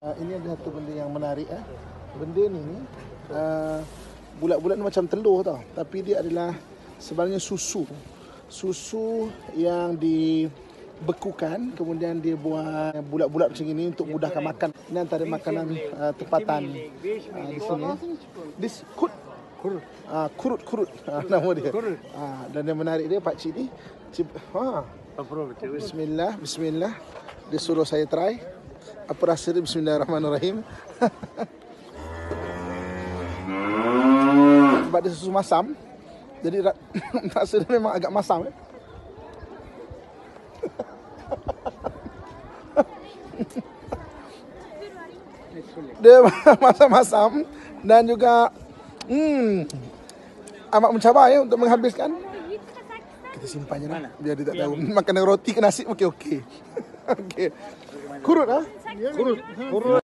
Ini ada satu benda yang menarik. Benda ni bulat-bulat macam telur tau. Tapi dia adalah sebenarnya susu. Susu yang dibekukan, kemudian dia buat bulat-bulat macam ini untuk mudahkan makan. Ini antara makanan tempatan di sini. This kurut nama dia. Dan yang menarik dia pakcik ni. Bismillah. Dia suruh saya try. Apa rasa dia? Bismillahirrahmanirrahim. Sebab dia susu masam, jadi rasa dia memang agak masam. Dia masam-masam dan juga amat mencabar ya untuk menghabiskan. Kita simpan je lah, biar dia tak tahu. Makan roti ke nasi okey. Okey. Kurut.